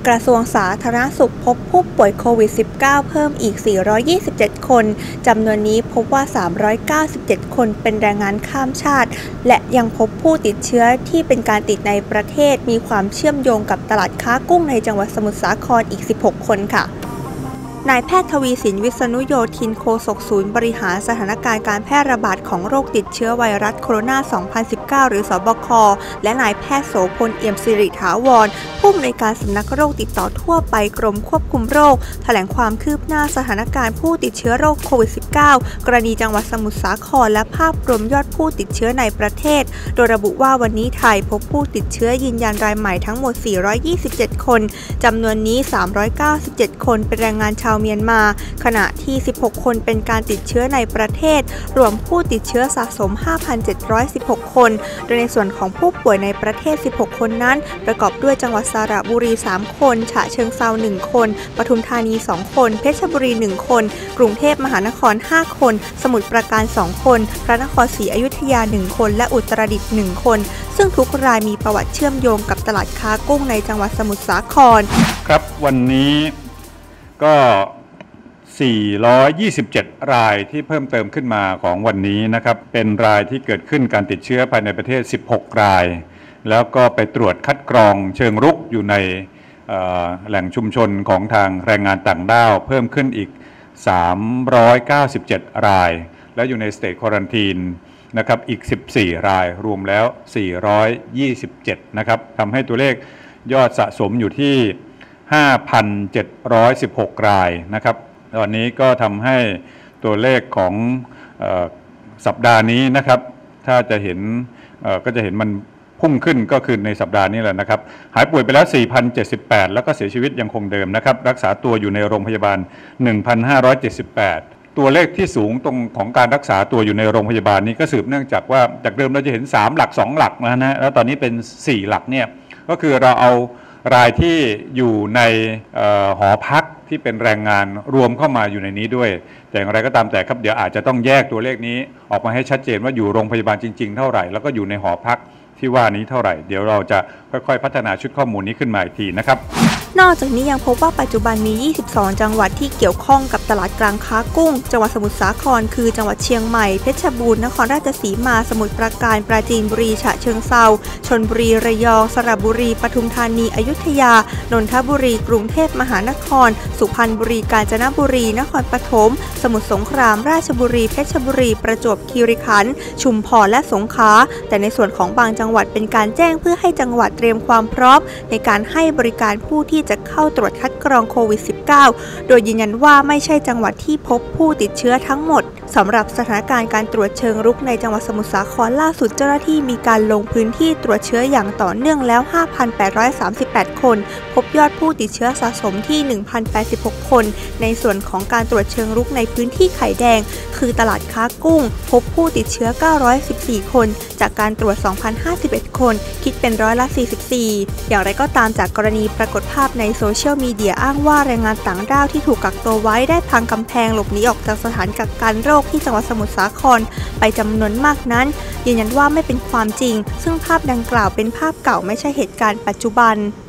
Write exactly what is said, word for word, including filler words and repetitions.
กระทรวงสาธารณสุขพบผู้ป่วยโควิด สิบเก้า เพิ่มอีก สี่ร้อยยี่สิบเจ็ด คน จำนวนนี้พบว่า สามร้อยเก้าสิบเจ็ด คนเป็นแรงงานข้ามชาติ และยังพบผู้ติดเชื้อที่เป็นการติดในประเทศมีความเชื่อมโยงกับตลาดค้ากุ้งในจังหวัดสมุทรสาครอีก สิบหก คนค่ะนายแพทย์ทวีสิน วิษณุโยธิน โฆษกศูนย์บริหารสถานการณ์การแพร่ระบาดของโรคติดเชื้อไวรัสโคโรนา สองพันสิบเก้า หรือสบค และนายแพทย์โสพล เอี่ยมสิริถาวร ผู้อำนวยการสำนักโรคติดต่อทั่วไปกรมควบคุมโรคแถลงความคืบหน้าสถานการณ์ผู้ติดเชื้อโรคโควิด สิบเก้า กรณีจังหวัดสมุทรสาครและภาพรวมยอดผู้ติดเชื้อในประเทศโดยระบุว่าวันนี้ไทยพบผู้ติดเชื้อยืนยันรายใหม่ทั้งหมด สี่ร้อยยี่สิบเจ็ด คนจำนวนนี้ สามร้อยเก้าสิบเจ็ด คนเป็นแรงงานชาวเมียนมาขณะที่ สิบหก คนเป็นการติดเชื้อในประเทศรวมผู้ติดเชื้อสะสม ห้าพันเจ็ดร้อยสิบหก คนโดยในส่วนของผู้ป่วยในประเทศ สิบหก คนนั้นประกอบด้วยจังหวัดสระบุรี สาม คนฉะเชิงเทรา หนึ่ง คนปทุมธานี สอง คนเพชรบุรี หนึ่ง คนกรุงเทพมหานคร ห้า คนสมุทรปราการ สอง คนพระนครศรีอยุธยา หนึ่ง คนและอุตรดิตถ์ หนึ่ง คนซึ่งทุกรายมีประวัติเชื่อมโยงกับตลาดค้ากุ้งในจังหวัดสมุทรสาครครับวันนี้ก็สี่ร้อยยี่สิบเจ็ด รายที่เพิ่มเติมขึ้นมาของวันนี้นะครับเป็นรายที่เกิดขึ้นการติดเชื้อภายในประเทศสิบหกรายแล้วก็ไปตรวจคัดกรองเชิงรุกอยู่ในแหล่งชุมชนของทางแรงงานต่างด้าวเพิ่มขึ้นอีกสามร้อยเก้าสิบเจ็ดรายและอยู่ในสเตทควอรันทีนนะครับอีกสิบสี่รายรวมแล้วสี่ร้อยยี่สิบเจ็ดนะครับทำให้ตัวเลขยอดสะสมอยู่ที่ ห้าพันเจ็ดร้อยสิบหก รายนะครับตอนนี้ก็ทำให้ตัวเลขของเอ่อสัปดาห์นี้นะครับถ้าจะเห็นเอ่อก็จะเห็นมันพุ่งขึ้นก็คือในสัปดาห์นี้แหละนะครับหายป่วยไปแล้ว สี่พันเจ็ดสิบแปด แล้วก็เสียชีวิตยังคงเดิมนะครับรักษาตัวอยู่ในโรงพยาบาล หนึ่งพันห้าร้อยเจ็ดสิบแปด ตัวเลขที่สูงตรงของการรักษาตัวอยู่ในโรงพยาบาลนี้ก็สืบเนื่องจากว่าจากเดิมเราจะเห็นสามหลักสองหลักนะฮะแล้วตอนนี้เป็นสี่หลักเนี่ยก็คือเราเอารายที่อยู่ในหอพักที่เป็นแรงงานรวมเข้ามาอยู่ในนี้ด้วยแต่อย่างไรก็ตามแต่ครับเดี๋ยวอาจจะต้องแยกตัวเลขนี้ออกมาให้ชัดเจนว่าอยู่โรงพยาบาลจริงๆเท่าไหร่แล้วก็อยู่ในหอพักที่ว่านี้เท่าไหร่เดี๋ยวเราจะค่อยๆพัฒนาชุดข้อมูลนี้ขึ้นมาอีกทีนะครับนอกจากนี้ยังพบว่าปัจจุบันมียี่สิบสองจังหวัดที่เกี่ยวข้องกับตลาดกลางค้ากุ้งจังหวัดสมุทรสาครคือจังหวัดเชียงใหม่เพชรบูรณ์นครราชสีมาสมุทรปราการปราจีนบุรีฉะเชิงเทราชลบุรีระยองสระบุรีปทุมธานีอยุธยานนทบุรีกรุงเทพมหานครสุพรรณบุรีกาญจนบุรีนครปฐมสมุทรสงครามราชบุรีเพชรบุรีประจวบคีรีขันธ์ชุมพรและสงขลาแต่ในส่วนของบางจังหวัดเป็นการแจ้งเพื่อให้จังหวัดเตรียมความพร้อมในการให้บริการผู้ที่จะเข้าตรวจคัดกรองโควิด สิบเก้า โดยยืนยันว่าไม่ใช่จังหวัดที่พบผู้ติดเชื้อทั้งหมดสำหรับสถานการณ์การตรวจเชิงรุกในจังหวัดสมุทรสาครล่าสุดเจ้าหน้าที่มีการลงพื้นที่ตรวจเชื้ออย่างต่อเนื่องแล้ว ห้าพันแปดร้อยสามสิบแปด คนพบยอดผู้ติดเชื้อสะสมที่ หนึ่งพันแปดสิบหก คนในส่วนของการตรวจเชิงรุกในพื้นที่ไข่แดงคือตลาดค้ากุ้งพบผู้ติดเชื้อเก้าร้อยสิบสี่คนจากการตรวจ สองพันห้าสิบเอ็ด คนคิดเป็นร้อยละสี่สิบสี่อย่างไรก็ตามจากกรณีปรากฏภาพในโซเชียลมีเดียอ้างว่าแรงงานต่างด้าวที่ถูกกักตัวไว้ได้พังกำแพงหลบหนีออกจากสถานกักกันโรคที่จังหวัดสมุทรสาครไปจำนวนมากนั้นยืนยันว่าไม่เป็นความจริงซึ่งภาพดังกล่าวเป็นภาพเก่าไม่ใช่เหตุการณ์ปัจจุบัน